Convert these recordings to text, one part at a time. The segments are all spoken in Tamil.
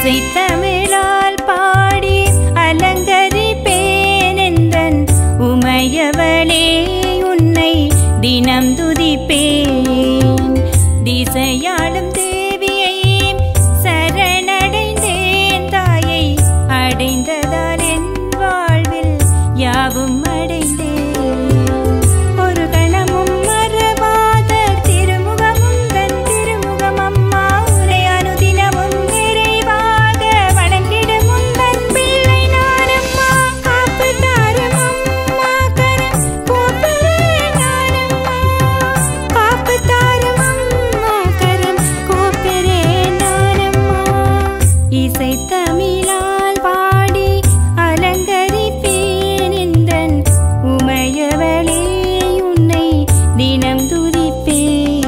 இசைத்தமிழால் பாடி அலங்கரிப்பேன் எந்தன் உமையவளே உன்னை தினம் துதிப்பேன். திசையாளும் தேவியை சரணடைந்தேன் தாயை அடைந்ததால் என் வாழ்வில் யாவும் அடைந்தேன். ஒரு கணமும் மறவாத திருமுகமும் தன் திருமுகம் அம்மா உரை அனுதினமும் நிறைவாக வணங்கிடும் உந்தன் பிள்ளை நானம்மா. காப்பு தாரும் அம்மா கரம் கோப்பரே நானம்மா. காப்பு தாரும் அம்மா கரம் கோப்பரே நானம்மா. இசைத்தமிழால் பாடி அலங்கரிப்பேன் எந்தன் உமையவளே உன்னை தினம் துதிப்பேன்.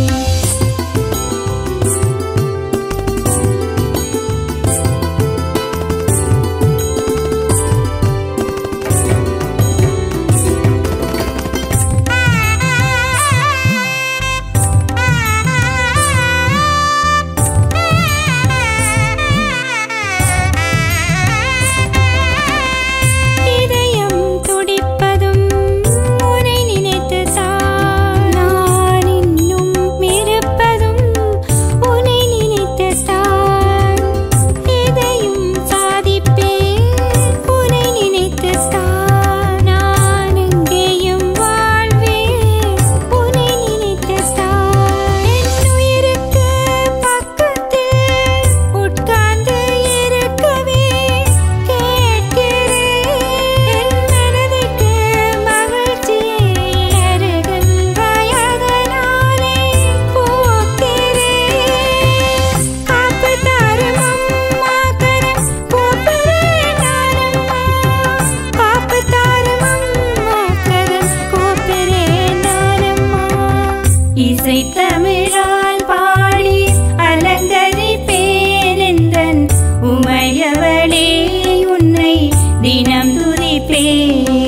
இதயம் துடிப்பதும் உன்னை நினைத்துத்தான். நான் இன்னும் இருப்பதும் உன்னை நினைத்துத்தான். எதையும் சாதிப்பேன் உன்னை நினைத்துத்தான். நான் எங்கேயும் வாழ்வேன் உன்னை நினைத்துத்தான். என் உயிருக்கு பக்கத்தில் உட்கார்ந்து இருக்கவே கேட்கிறேன். என் மனதிற்கு மகிழ்ச்சியை அருகின்றாய் அதனாலே போக்கிறேன். காப்பு தாரும் அம்மா கரம் கோப்பரே நானம்மா. காப்பு தாரும் அம்மா கரம் கோப்பரே நானம்மா. இசைத்தமிழால் பாடி அலங்கரிப்பேன் எந்தன் உமையவளே உன்னை தினம் துதிப்பேன்.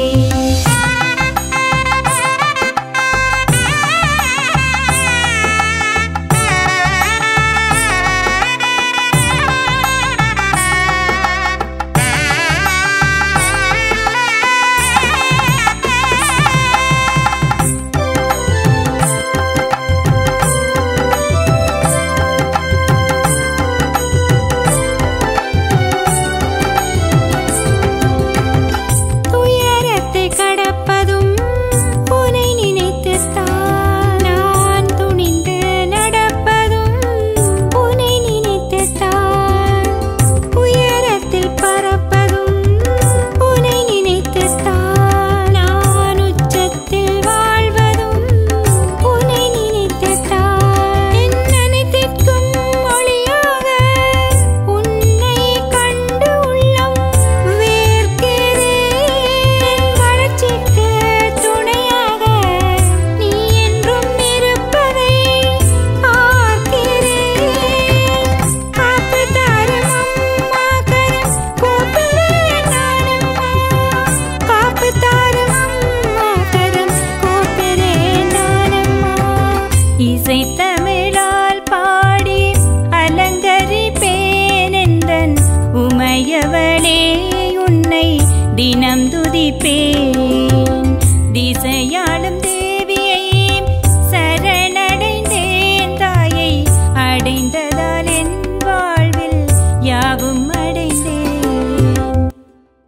துயரத்தை கடப்பதும் உன்னை நினைத்துத்தான். நான் துணிந்து நடப்பதும் உன்னை நினைத்துத்தான். உயரத்தில் பறப்பதும் உன்னை நினைத்துத்தான். நான் உச்சத்தில் வாழ்வதும் உன்னை நினைத்துத்தான். என் அனைத்திற்கும் ஒளியாக உன்னை கண்டு உள்ளம் வேர்க்கிறேன். என் வளர்ச்சிக்கு துணையாக நீ என்றும் இருப்பதை பார்க்கிறேன். காப்பு தாரும் அம்மா கரம் கோப்பரே நானம்மா. காப்பு தாரும் அம்மா கரம் கோப்பரே நானம்மா. இசைத்தமிழால் பாடி அலங்கரிப்பேன் எந்தன் உமையவளே உன்னை தினம் துதிப்பேன்.